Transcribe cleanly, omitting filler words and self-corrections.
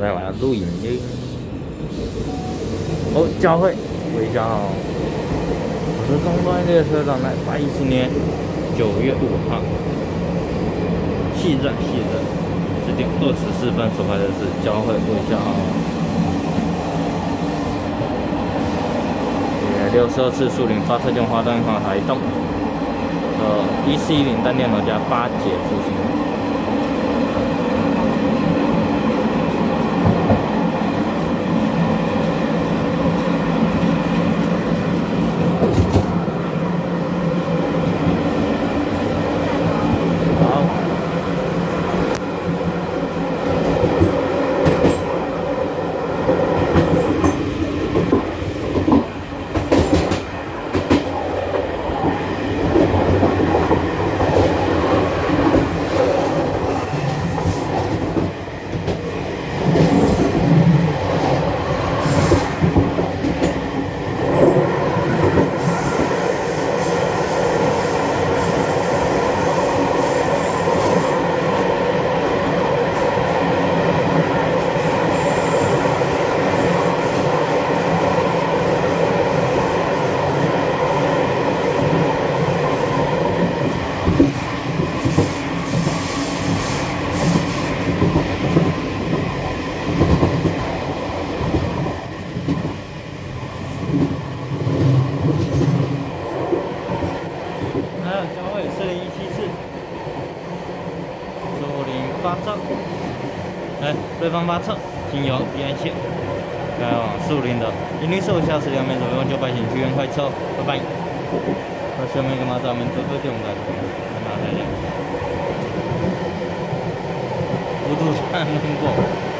在玩录影音。哦，教会，微笑。我是中端列车长，来814年9月5号，细热10点24分所拍的是教会微笑。62次树林发射舰花灯号台动，1410单电楼加8节复兴。交会4017次，树林发射，对方发射，经由彼岸线，开往树林的引力受下是2名左右900请去员快车，拜拜。那下面干嘛？咱们这个电我们来拿来点，无度3通过。